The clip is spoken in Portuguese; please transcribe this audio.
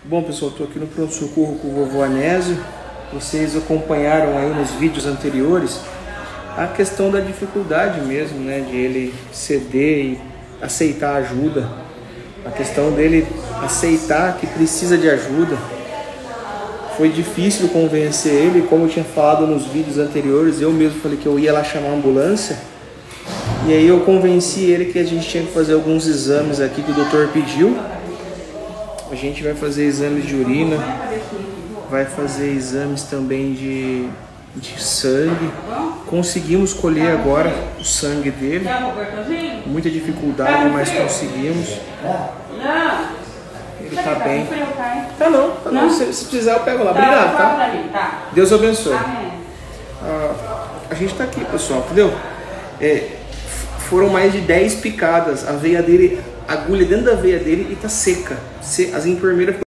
Bom, pessoal, estou aqui no pronto-socorro com o vovô Anésio. Vocês acompanharam aí nos vídeos anteriores a questão da dificuldade mesmo, né, de ele ceder e aceitar ajuda. A questão dele aceitar que precisa de ajuda. Foi difícil convencer ele, como eu tinha falado nos vídeos anteriores, eu mesmo falei que eu ia lá chamar a ambulância. E aí eu convenci ele que a gente tinha que fazer alguns exames aqui que o doutor pediu. A gente vai fazer exames de urina, vai fazer exames também de sangue. Conseguimos colher agora o sangue dele. Muita dificuldade, mas conseguimos. Ele tá bem. Tá não. Se precisar eu pego lá. Obrigado, tá? Deus abençoe. A gente tá aqui, pessoal, entendeu? Foram mais de 10 picadas. A veia dele, a agulha dentro da veia dele e tá seca. As enfermeiras